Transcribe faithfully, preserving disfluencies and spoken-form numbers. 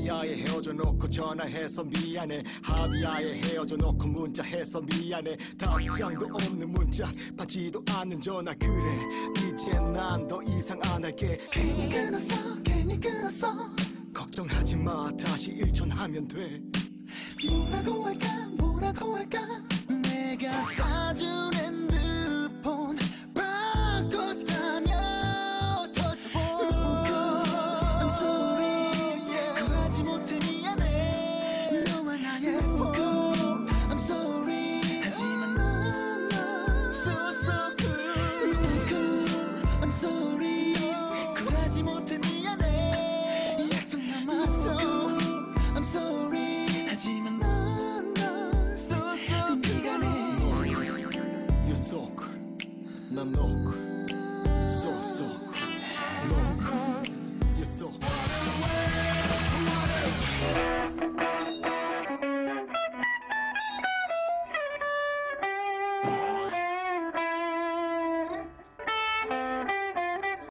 하미야에 헤어져 놓고 전화해서 미안해. 하미야에 헤어져 놓고 문자해서 미안해. 답장도 없는 문자 받지도 않는 전화. 그래 이젠 난 더 이상 안 할게. 괜히 끊었어 괜히 끊었어. 걱정하지 마 다시 일천하면 돼. 뭐라고 할까 뭐라고 할까. 내가 사준 핸드폰 바꿨다며 터치폰. I'm sorry 쿨하지 못해 미안해. 너와 나의 폰 I'm sorry 하지만 난 so so cool. I'm sorry 쿨하지 못해 미안해. 약속 남았어 I'm sorry 하지만 난 so so cool. You're so cool 난 no cool. So so cool no cool. You're so cool